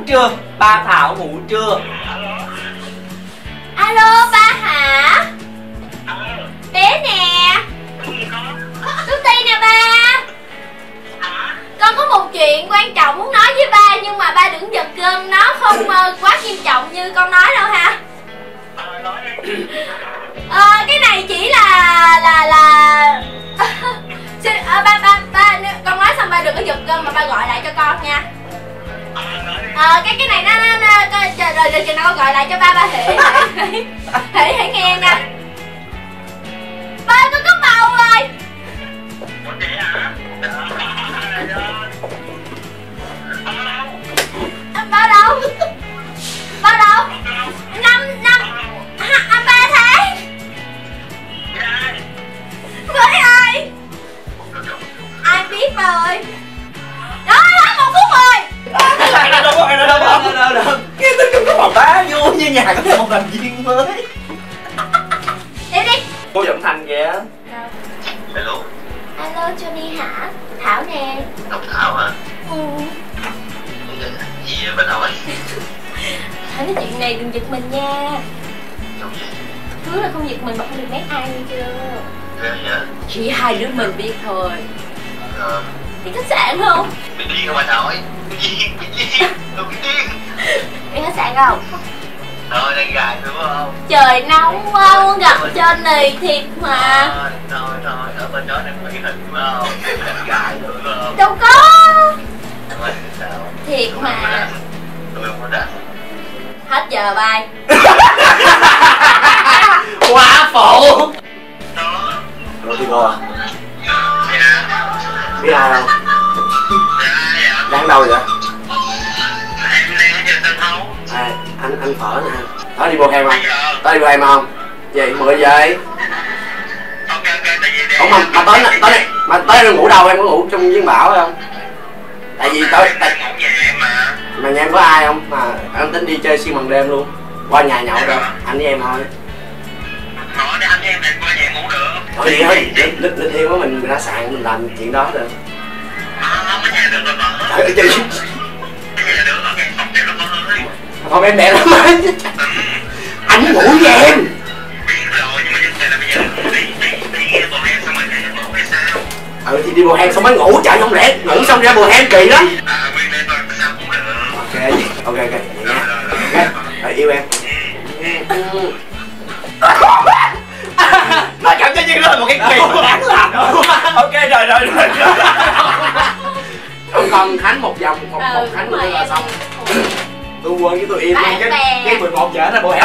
chưa? Ba Thảo ngủ chưa? Alo ba hả? Bé nè. Tuti nè ba. Con có một chuyện quan trọng muốn nói với ba, nhưng mà ba đừng giật gân, nó không quá nghiêm trọng như con nói đâu ha. Cái này chỉ là ba con nói xong ba đừng có giật gân mà ba gọi lại cho con nha. Cái này nó rồi chừng nào con gọi lại cho ba hãy nghe nha. Ba con có bầu rồi. Bao đâu? Bao đâu? 3 tháng. Với ai? Ai biết ba ơi. Đó, 1 phút rồi. Đâu. Cái tôi có một bá vô như nhà có một thành viên mới. Đi đi. Cô giọng Thành kìa. Hello. Alo Johnny hả? Thảo nè. Ngọc Thảo hả? Gì vậy bên đâu ấy? Thảo nói chuyện này đừng giật mình nha. Đâu vậy? Hứa là không giật mình mà không được mấy ai nghe chưa? Ghê vậy? Chỉ hai đứa mình biết thôi. Đi khách sạn không? Bị điên không anh hỏi? Bị điên. Tôi bị điên. Đi khách sạn không? Thôi đang gài đúng không? Trời nóng quá, muốn gặp Johnny thiệt mà. Thôi, ở bên đó đang quay hình phải không? Đang gài được không? Đâu có. Thôi sao? Thiệt mà. Tôi không có đặt. Hết giờ bye. Quá phụ. Đó. Rồi thì cô à? Dạ. Biết ai không? Dạ. Đang đâu vậy? Em đang ở trên sân khấu. Anh Phở nè. Tới đi bộ hem không? Tới đi bộ hem không? Vậy 10 giờ đi. Ok, tại vì Ủa mà tới đây ngủ đâu? Em có ngủ chung với Bảo không? Tại vì tới mà nhà em có ai không? Mà em tính đi chơi xuyên bằng đêm luôn. Qua nhà nhậu được, anh với em thôi. Nói để anh với em qua nhà ngủ được. Thôi vậy thôi, lịch thiên của mình ra sàn mình làm chuyện đó được. Không có nhà được rồi mà. Trời ơi. Nhà được rồi, phòng đẹp lắm ơi. Phòng em đẹp lắm á. Anh ngủ với em. Biết rồi, nhưng mà vấn đề là bây giờ đi bộ hem xong rồi đi bộ hay sao? Thì đi bộ hem xong mới ngủ, trời không lẽ ngủ xong ra bộ hem kỳ lắm. Nguyên đây thôi, sao cũng được. Ok vậy nha. Rồi yêu em. Nói cảm cho như đó là một cái kỳ mà đáng làm. Ok rồi. Còn thánh một vòng, một thánh nữa là xong. Tôi quên với tôi im luôn, cái 11 giờ ra bộ